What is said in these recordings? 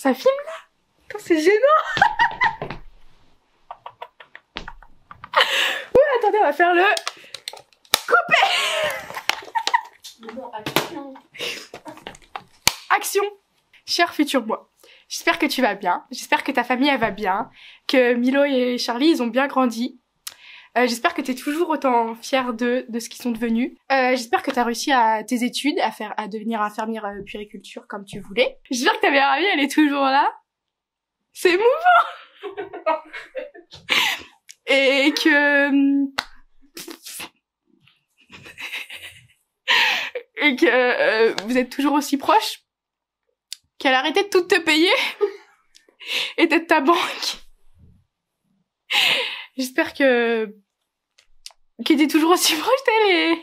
Ça filme là? Putain, c'est gênant. Ouais, attendez, on va faire le couper. Non, action. Action. Cher futur moi, j'espère que tu vas bien, j'espère que ta famille elle va bien, que Milo et Charlie ils ont bien grandi. J'espère que t'es toujours autant fière de ce qu'ils sont devenus. J'espère que t'as réussi à tes études, à devenir infirmière puériculture comme tu voulais. J'espère que ta meilleure amie elle est toujours là. C'est émouvant. Et que vous êtes toujours aussi proches. Qu'elle a arrêté de tout te payer et d'être ta banque. J'espère que t'es toujours aussi proche d'elle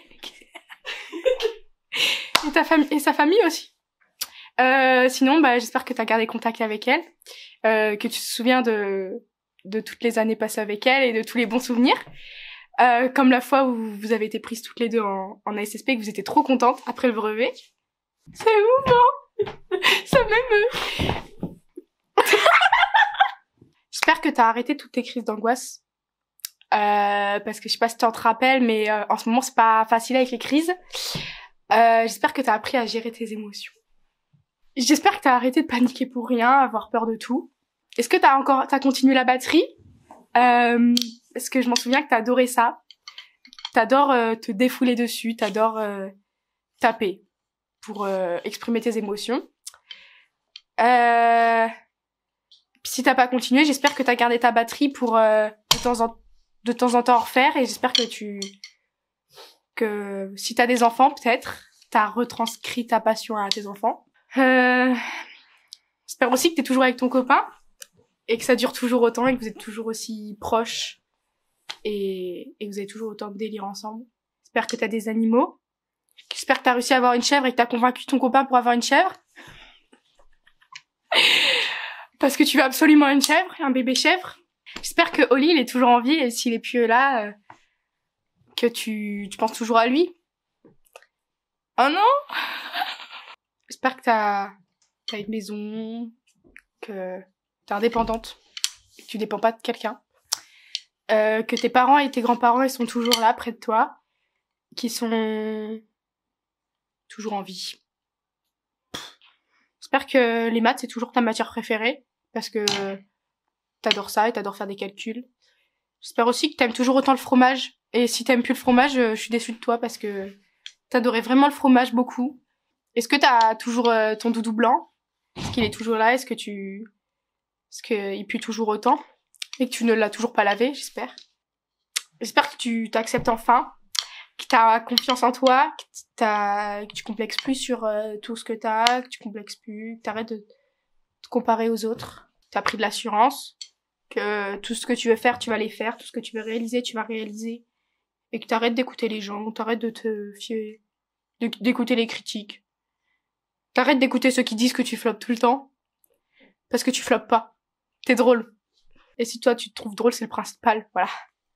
et ta famille et sa famille aussi. Sinon, bah j'espère que t'as gardé contact avec elle, que tu te souviens de toutes les années passées avec elle et de tous les bons souvenirs. Comme la fois où vous avez été prises toutes les deux en ASSP et que vous étiez trop contentes après le brevet. C'est émouvant. Ça m'émeut. J'espère que t'as arrêté toutes tes crises d'angoisse. Parce que je sais pas si tu te rappelles, mais en ce moment c'est pas facile avec les crises. J'espère que t'as appris à gérer tes émotions. J'espère que t'as arrêté de paniquer pour rien, avoir peur de tout. Est-ce que t'as continué la batterie? Parce que je m'en souviens que t'as adoré ça. T'adores te défouler dessus, t'adores taper pour exprimer tes émotions. Si t'as pas continué, j'espère que t'as gardé ta batterie pour de temps en temps en refaire, et j'espère que si t'as des enfants, peut-être, t'as retranscrit ta passion à tes enfants. J'espère aussi que t'es toujours avec ton copain, et que ça dure toujours autant, et que vous êtes toujours aussi proches, et que vous avez toujours autant de délire ensemble. J'espère que t'as des animaux. J'espère que t'as réussi à avoir une chèvre et que t'as convaincu ton copain pour avoir une chèvre. Parce que tu veux absolument une chèvre, un bébé chèvre. J'espère que Oli, il est toujours en vie, et s'il est plus là, que tu penses toujours à lui. Oh non! J'espère que t'as une maison, que t'es indépendante, et que tu dépends pas de quelqu'un. Que tes parents et tes grands-parents, ils sont toujours là, près de toi. Qu'ils sont toujours en vie. J'espère que les maths, c'est toujours ta matière préférée, parce que t'adores ça et t'adores faire des calculs. J'espère aussi que t'aimes toujours autant le fromage. Et si t'aimes plus le fromage, je suis déçue de toi, parce que t'adorais vraiment le fromage beaucoup. Est-ce que t'as toujours ton doudou blanc? Est-ce qu'il est toujours là? Est-ce qu'il pue toujours autant? Et que tu ne l'as toujours pas lavé, j'espère. J'espère que tu t'acceptes enfin, que t'as confiance en toi, que tu complexes plus sur tout ce que t'as, que tu complexes plus, que t'arrêtes de te comparer aux autres. T'as pris de l'assurance, que tout ce que tu veux faire, tu vas les faire, tout ce que tu veux réaliser, tu vas réaliser. Et que t'arrêtes d'écouter les gens, t'arrêtes de te fier, d'écouter les critiques. T'arrêtes d'écouter ceux qui disent que tu floppes tout le temps, parce que tu floppes pas. T'es drôle. Et si toi tu te trouves drôle, c'est le principal, voilà.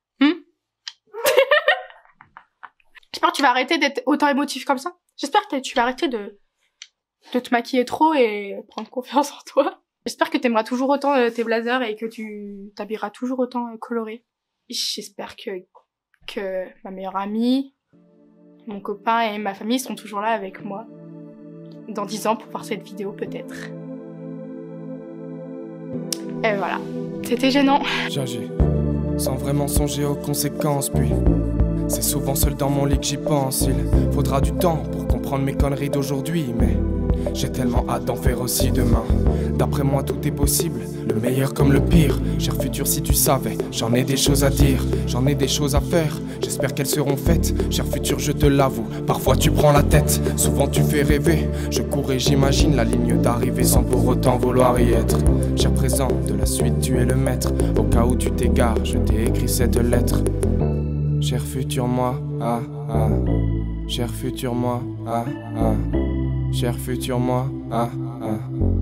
J'espère que tu vas arrêter d'être autant émotif comme ça. J'espère que tu vas arrêter de te maquiller trop et prendre confiance en toi. J'espère que t'aimeras toujours autant tes blazers et que tu t'habilleras toujours autant coloré. J'espère que ma meilleure amie, mon copain et ma famille seront toujours là avec moi dans 10 ans pour voir cette vidéo peut-être. Et voilà. C'était gênant. J'agis sans vraiment songer aux conséquences, puis c'est souvent seul dans mon lit que j'y pense. Il faudra du temps pour comprendre mes conneries d'aujourd'hui, mais j'ai tellement hâte d'en faire aussi demain. D'après moi tout est possible, le meilleur comme le pire. Cher futur, si tu savais, j'en ai des choses à dire, j'en ai des choses à faire. J'espère qu'elles seront faites, cher futur, je te l'avoue. Parfois tu prends la tête, souvent tu fais rêver. Je cours et j'imagine la ligne d'arrivée sans pour autant vouloir y être. Cher présent, de la suite tu es le maître. Au cas où tu t'égares, je t'ai écrit cette lettre. Cher futur moi, ah ah. Cher futur moi, ah ah. Cher futur moi, ah ah.